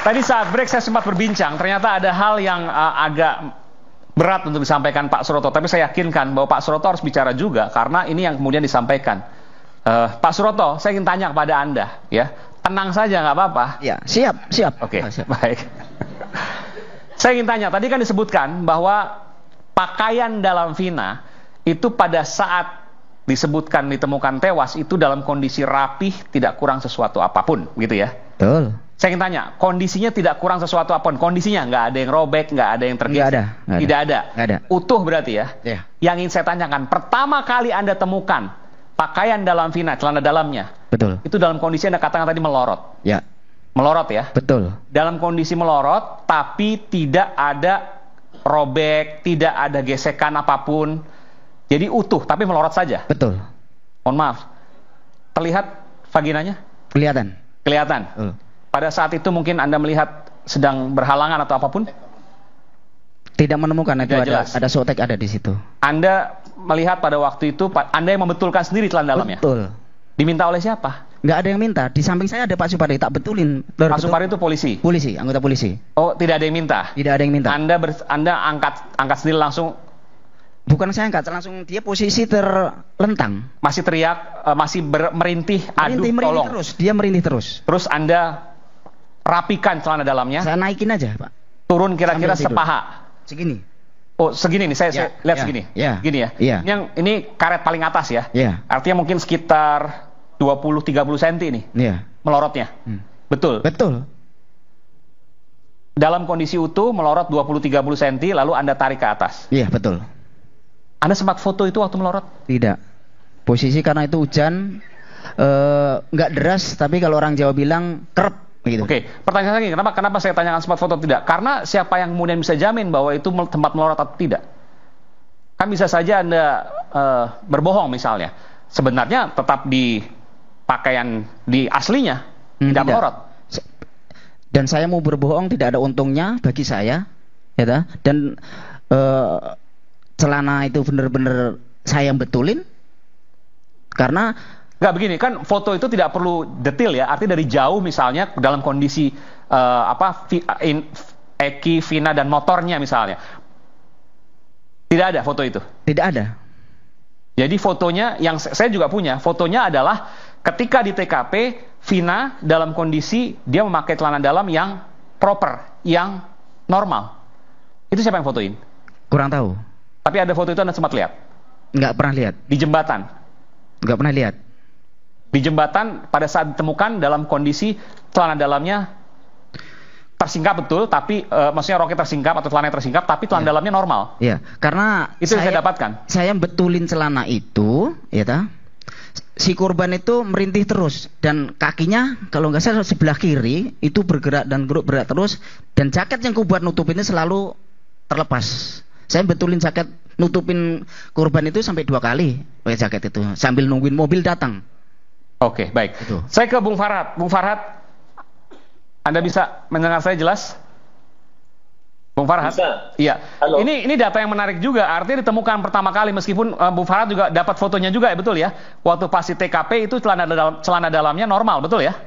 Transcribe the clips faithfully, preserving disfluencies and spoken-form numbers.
Tadi saat break saya sempat berbincang, ternyata ada hal yang uh, agak berat untuk disampaikan Pak Suroto. Tapi saya yakinkan bahwa Pak Suroto harus bicara juga, karena ini yang kemudian disampaikan. Uh, Pak Suroto, saya ingin tanya kepada Anda, ya, tenang saja, nggak apa-apa. Ya, siap, siap. Oke, okay. oh, baik. Saya ingin tanya, tadi kan disebutkan bahwa pakaian dalam Vina itu pada saat disebutkan ditemukan tewas itu dalam kondisi rapih, tidak kurang sesuatu apapun, gitu ya? Betul. Saya ingin tanya, kondisinya tidak kurang sesuatu apapun, kondisinya nggak ada yang robek, nggak ada yang terkikis, nggak ada, nggak tidak ada. Nggak ada, utuh berarti ya? Ya. Yang ingin saya tanyakan, pertama kali Anda temukan pakaian dalam Vina, celana dalamnya, betul, itu dalam kondisi Anda katakan tadi melorot, ya, melorot ya? Betul. Dalam kondisi melorot, tapi tidak ada robek, tidak ada gesekan apapun. Jadi utuh, tapi melorot saja. Betul. Mohon maaf. Terlihat vaginanya? Kelihatan. Kelihatan. Uh. Pada saat itu mungkin Anda melihat sedang berhalangan atau apapun? Tidak menemukan itu, ada, jelas. ada sotek ada di situ. Anda melihat pada waktu itu, Anda yang membetulkan sendiri celana dalamnya? Betul. Diminta oleh siapa? Nggak ada yang minta. Di samping saya ada Pak Supari, tak betulin. Pak betul. Supari itu polisi? Polisi, anggota polisi. Oh, tidak ada yang minta? Tidak ada yang minta. Anda ber, Anda angkat angkat sendiri langsung? Bukan saya angkat, langsung dia posisi terlentang. Masih teriak, uh, masih ber, merintih, aduh merintih, merintih tolong. Terus, dia merintih terus. Terus Anda rapikan celana dalamnya? Saya naikin aja, Pak. Turun kira-kira sepaha? Segini. Oh, segini nih, saya, ya, saya lihat ya, segini. Ya, Gini ya. ya. Ini yang ini karet paling atas ya. Ya. Artinya mungkin sekitar dua puluh sampai tiga puluh sentimeter nih. Ya. Melorotnya. Hmm. Betul. Betul. Dalam kondisi utuh melorot dua puluh sampai tiga puluh sentimeter lalu Anda tarik ke atas. Iya, betul. Anda sempat foto itu waktu melorot? Tidak. Posisi karena itu hujan nggak uh, deras, tapi kalau orang Jawa bilang kerep. Gitu. Oke, pertanyaan lagi, kenapa kenapa saya tanyakan sempat foto tidak? Karena siapa yang kemudian bisa jamin bahwa itu tempat melorot atau tidak? Kan bisa saja Anda uh, berbohong misalnya. Sebenarnya tetap di pakaian di aslinya, hmm, tidak, tidak melorot. Dan saya mau berbohong tidak ada untungnya bagi saya, ya, dan uh, celana itu benar-benar saya yang betulin, karena nggak begini kan, foto itu tidak perlu detail ya, artinya dari jauh misalnya dalam kondisi uh, apa in, Eki, Vina dan motornya misalnya, tidak ada foto itu? Tidak ada. Jadi fotonya yang saya juga punya, fotonya adalah ketika di T K P Vina dalam kondisi dia memakai celana dalam yang proper, yang normal. Itu siapa yang fotoin? Kurang tahu. Tapi ada foto itu Anda sempat lihat? Nggak pernah lihat. Di jembatan? Nggak pernah lihat. Di jembatan pada saat ditemukan dalam kondisi celana dalamnya tersingkap betul, tapi uh, maksudnya roknya tersingkap atau celana tersingkap, tapi celana ya. dalamnya normal. Iya, karena itu saya, yang saya dapatkan. Saya betulin celana itu, ya ta. Si korban itu merintih terus dan kakinya kalau nggak salah sebelah kiri itu bergerak dan bergerak terus, dan jaket yang kubuat nutupinnya selalu terlepas. Saya betulin jaket nutupin korban itu sampai dua kali pakai jaket itu sambil nungguin mobil datang. Oke, baik. Itu. Saya ke Bung Farhat. Bung Farhat, Anda bisa mendengar saya jelas? Bung Farhat? Bisa. Iya. Halo. Ini ini data yang menarik juga. Artinya ditemukan pertama kali, meskipun uh, Bung Farhat juga dapat fotonya juga, ya, betul ya? Waktu pas di T K P itu celana dalam celana dalamnya normal, betul ya?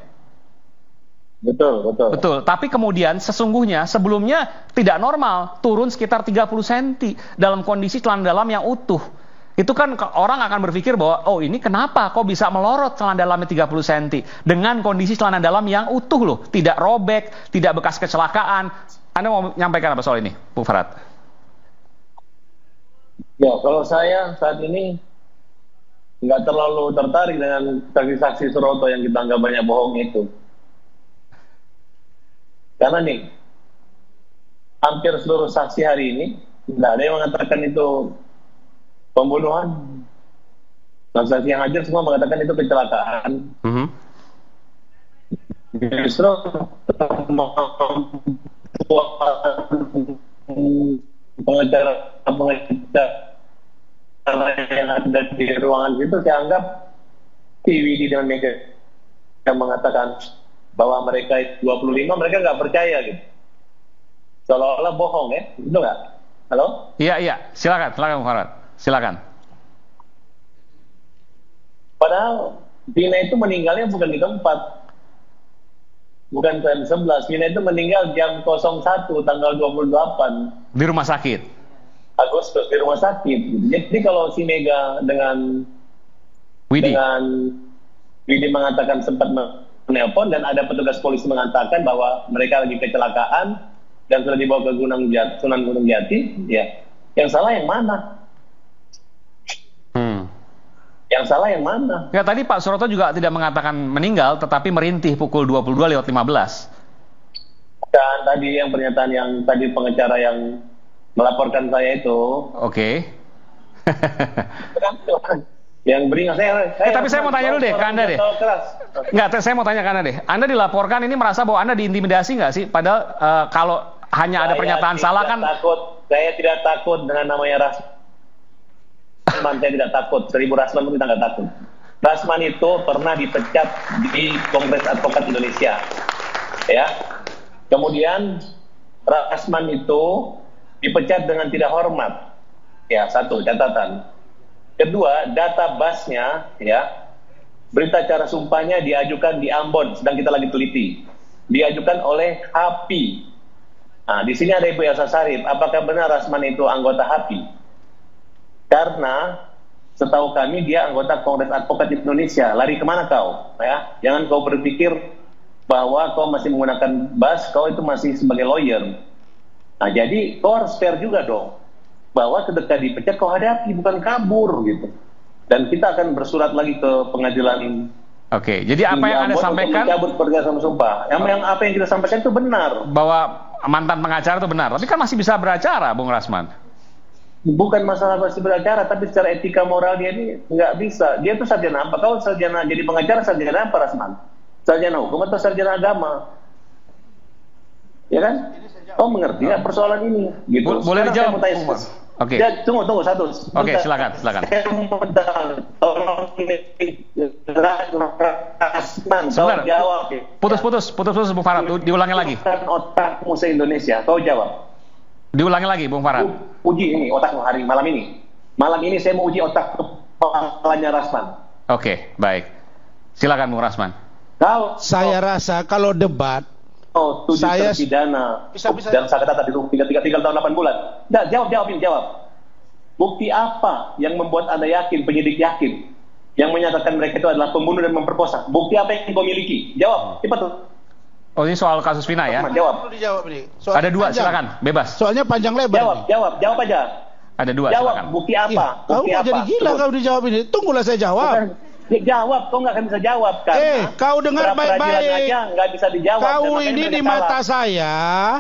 Betul, betul. Betul. Tapi kemudian sesungguhnya sebelumnya tidak normal, turun sekitar tiga puluh sentimeter dalam kondisi celana dalam yang utuh. Itu kan orang akan berpikir bahwa oh ini kenapa kok bisa melorot celana dalamnya tiga puluh sentimeter dengan kondisi celana dalam yang utuh loh, tidak robek, tidak bekas kecelakaan. Anda mau menyampaikan apa soal ini, Bu Farhat? Ya, kalau saya saat ini nggak terlalu tertarik dengan saksi-saksi Suroto yang kita anggap banyak bohong itu. Karena nih, hampir seluruh saksi hari ini tidak ada yang mengatakan itu pembunuhan. Saksi yang hadir semua mengatakan itu kecelakaan. Mm-hmm. Justru pengacara pengacara yang ada di ruangan itu saya anggap P W D dan Mega yang mengatakan bahwa mereka dua puluh lima, mereka nggak percaya gitu. Seolah-olah bohong ya, itu nggak? Halo? Iya, iya, silakan, silakan Bung Farhat, silakan. Padahal Vina itu meninggalnya bukan di tempat. Bukan jam sebelas, Vina itu meninggal jam nol satu tanggal dua puluh delapan. Di rumah sakit? Agustus, di rumah sakit. Jadi kalau si Mega dengan Widi. dengan Widi mengatakan sempat menelpon dan ada petugas polisi mengatakan bahwa mereka lagi kecelakaan dan sudah dibawa ke Gunung Jati, Sunan Gunung Jati, ya. Yang salah yang mana? Hmm. Yang salah yang mana? Ya, tadi Pak Suroto juga tidak mengatakan meninggal, tetapi merintih pukul dua puluh dua lewat lima belas. Dan tadi yang pernyataan yang tadi pengacara yang melaporkan saya itu. Oke. Yang beringat saya. saya eh, tapi saya mau tanya dulu deh ke Anda deh. Enggak, saya mau tanya ke Anda deh. Anda dilaporkan ini merasa bahwa Anda diintimidasi nggak sih? Padahal uh, kalau hanya ada pernyataan salah kan. Takut. Saya tidak takut dengan namanya ras. Rasman, saya tidak takut. Seribu Rasman pun kita nggak takut. Rasman itu pernah dipecat di Kongres Advokat Indonesia, ya. Kemudian Rasman itu dipecat dengan tidak hormat, ya. Satu catatan. Kedua, data basnya, ya, berita acara sumpahnya diajukan di Ambon, sedang kita lagi teliti. Diajukan oleh H A P I. Nah, di sini ada Ibu Elsa Sharif. Apakah benar Rasman itu anggota H A P I? Karena setahu kami dia anggota Kongres Advokat Indonesia. Lari kemana kau? Ya, jangan kau berpikir bahwa kau masih menggunakan B A S, kau itu masih sebagai lawyer. Nah, jadi kau harus fair juga dong, bahwa ketika dipecat kau hadapi, bukan kabur gitu. Dan kita akan bersurat lagi ke pengadilan. Oke, jadi apa yang Anda sampaikan? Mencabut perjalanan sumpah. Yang, yang apa yang kita sampaikan itu benar. Bahwa mantan pengacara itu benar, tapi kan masih bisa beracara, Bung Rasman. Bukan masalah masih beracara, tapi secara etika moral dia ini nggak bisa. Dia itu sarjana apa? Kau sarjana jadi pengacara, sarjana apa, Rasman? Sarjana hukum atau sarjana agama? Ya kan? Kau mengerti nggak persoalan ini? Gitu. Boleh dijawab, Bung. Oke. Okay. Ya, tunggu, tunggu satu. Oke, okay, silakan, silakan. Rasman, kau jawab. Putus-putus, putus-putus, Bung Farad. Diulangi lagi. Otakmu se-Indonesia, kau jawab. Diulangi lagi, Bung Farad. Uji ini otak hari malam ini. Malam ini saya mau uji otak kepalanya Rasman. Oke, okay, baik. Silakan, Bung Rasman. Kau, saya kau, rasa kalau debat, oh, tujuh saya terpidana bisa, bisa, dan saya kata tadi tiga tiga tiga tahun delapan bulan. Nggak, jawab jawab ini jawab. Bukti apa yang membuat Anda yakin, penyidik yakin, yang menyatakan mereka itu adalah pembunuh dan memperkosa? Bukti apa yang kau miliki? Jawab, cepat tuh. Oh, ini soal kasus Vina ya? Jawab. Dijawab nih. Ada dua, panjang. Silakan, bebas. Soalnya panjang lebar. Jawab, nih. jawab, jawab aja. Ada dua, jawab, silakan. Bukti apa? Ih, bukti kau apa? jadi gila kau dijawab ini. Tunggulah saya jawab. Bukan, ya, jawab, kau nggak akan bisa jawab kan? Eh, kau dengar baik-baik. Nggak bisa dijawab. Kau ini di mata salah. Saya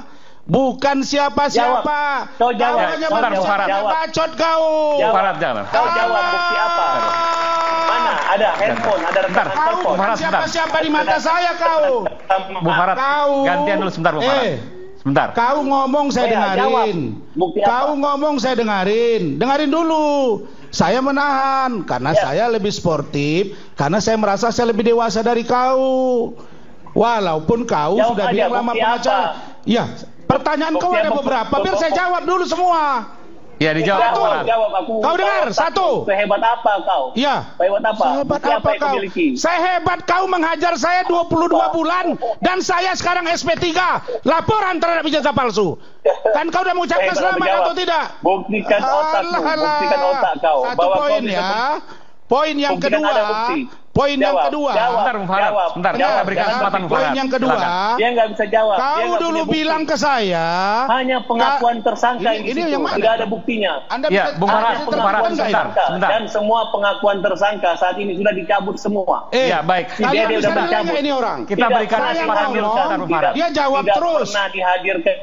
bukan siapa-siapa. Kau jawab. Hanya Jawab. bacot kau. Jawab. Farad, jangan. Kau jawab bukti apa? Mana? Ada handphone, ada rekaman telepon. Bukan siapa-siapa di mata saya kau. Bung Farad, kau. gantian dulu sebentar, Bung Farad. Eh, sebentar. Kau ngomong saya oh, ya, dengarin. Bukti kau apa? ngomong saya dengarin. Dengarin dulu. Saya menahan karena ya. saya lebih sportif, karena saya merasa saya lebih dewasa dari kau. Walaupun kau jawab sudah aja, bilang lama pengacara. Ya, pertanyaan bukti kau ada apa? beberapa, biar saya jawab dulu semua. Ya, dijawab, Bung Farad. Jawab aku. Kau dengar, satu. Sehebat apa kau? Iya. Sehebat apa? Sehebat Bukti apa, apa yang kau? miliki? Saya hebat, kau menghajar saya dua puluh dua bulan dan saya sekarang S P tiga. Laporan terhadap ijazah palsu. Kan kau udah mengucapkan selamat atau tidak? Buktikan otakmu, buktikan otak kau. Satu bahwa poin kau ya. Poin yang buktikan kedua. ada bukti. Poin yang Jawab, kedua. jawab. Sebentar, Bung Farad. Jawab, Sebentar, jawab. kita berikan kesempatan, Bung Farad. Poin yang kedua. Silakan. Dia nggak bisa jawab. Dia Kau nggak dulu punya bukti. bilang ke saya. Hanya pengakuan tersangka ini, yang ini di situ. yang mana? Tidak ada buktinya. Anda Ya, bisa- Bung Anda Farad, bisa Bung Farad, terangkan nggak sebentar, ini? sebentar. Dan semua pengakuan tersangka saat ini sudah dicabut semua. Eh, Ya, baik. Si kalian Dede bisa udah dengar mencabut. nggak ini orang? Kita Tidak berikan pernah kesempatan dulu, ngomong, sebentar, Bung Farad. Dia jawab tidak terus. pernah dihadirkan.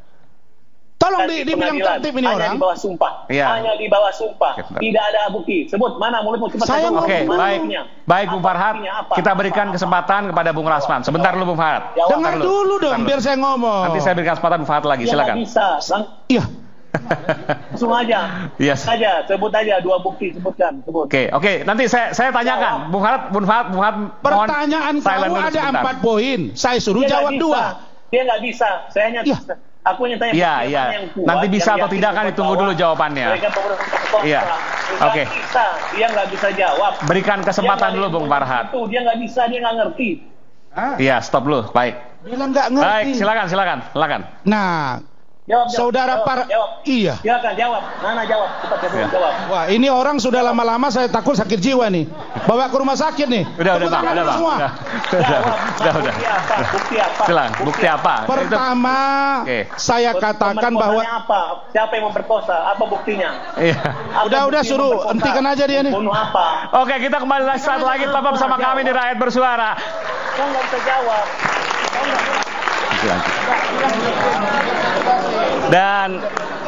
Tolong di, dibilang tertib ini hanya orang. di bawah sumpah. Iya. Hanya di bawah sumpah. Oke, bentar. Tidak ada bukti. Sebut mana mulutmu cepat. Saya sebut. Oke, Mana baik. buktinya? Baik, Bung Apa Farhad. buktinya? Apa? Kita berikan Apa? kesempatan kepada Bung Rasman. Sebentar dulu, Bung Farhad. Jawab. Dengar Bentar dulu dong, Bentar biar saya ngomong. Nanti saya berikan kesempatan Bung Farhad lagi. Dia Silakan. nggak bisa. Lang- Iya. Langsung aja. Yes. Aja. Sebut aja dua bukti. Sebutkan. Sebut. Oke, oke. Nanti saya saya tanyakan, Bung Farhad, Bung Farhad, Bung Farhad. mohon Pertanyaan silent kau dulu ada sebentar. empat poin. Saya suruh Dia nggak jawab bisa. dua. Dia nggak bisa. Saya hanya. Iya. Aku hanya tanya. Iya, bukti iya. mana yang kuat, Nanti bisa yang atau yakin tidak kan kuat ditunggu bahwa dulu jawabannya. Mereka pemerintah kontra. Iya. Nggak Oke. bisa. Dia nggak bisa jawab. Berikan kesempatan Dia dulu, nggak Bung bisa Farhad. itu. Dia nggak bisa. Dia nggak ngerti. Ah. Iya, stop dulu. Baik. Bilang nggak ngerti. Baik, silakan, silakan, silakan. Nah, Jawab, jawab, saudara jawab, para, jawab. iya. Silakan jawab. Nana jawab, cepat jawab. Ya. jawab. Wah, ini orang sudah lama-lama saya takut sakit jiwa nih. Bawa ke rumah sakit nih. Udah, udah, Tepuk Bang, tangan udah, Bang. semua. Udah, udah, Jawab, udah, udah. Bukti apa? Bukti apa? Silakan, bukti apa? Pertama, Oke. saya katakan bahwa Pemerkosanya apa? Siapa yang memperkosa? Apa buktinya? Iya. Apa Udah, udah, bukti suruh. memperkosa? Hentikan aja dia nih. Bunuh apa? Oke, kita kembali lagi saat lagi tetap bersama kami di Rakyat Bersuara. Kau nggak bisa jawab. Kau nggak Dan